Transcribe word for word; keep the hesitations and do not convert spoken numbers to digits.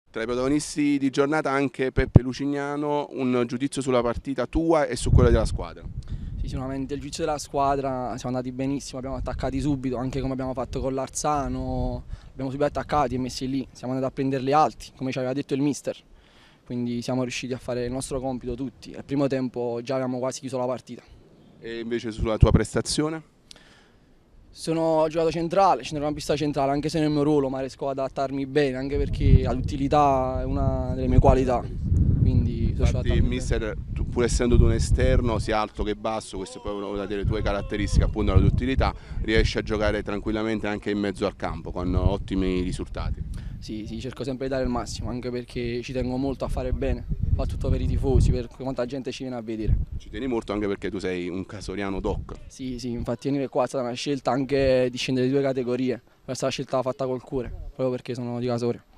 Tra i protagonisti di giornata anche Peppe Lucignano, un giudizio sulla partita tua e su quella della squadra. Sì, sicuramente il giudizio della squadra, siamo andati benissimo, abbiamo attaccati subito, anche come abbiamo fatto con l'Arzano, abbiamo subito attaccati e messi lì, siamo andati a prenderli alti, come ci aveva detto il mister, quindi siamo riusciti a fare il nostro compito tutti. Al primo tempo già avevamo quasi chiuso la partita. E invece sulla tua prestazione? Sono giocato centrale, centrocampista centrale, anche se nel mio ruolo, ma riesco ad adattarmi bene, anche perché l'utilità è una delle mie qualità. Quindi so Infatti il mister, tu, pur essendo tu un esterno, sia alto che basso, questa è proprio una delle tue caratteristiche, appunto la tua utilità, riesci a giocare tranquillamente anche in mezzo al campo con ottimi risultati. Sì, sì, cerco sempre di dare il massimo, anche perché ci tengo molto a fare bene, soprattutto per i tifosi, per quanta gente ci viene a vedere. Ci tieni molto anche perché tu sei un casoriano doc. Sì, sì, infatti venire qua è stata una scelta anche di scendere di due categorie, questa è una scelta fatta col cuore, proprio perché sono di Casoria.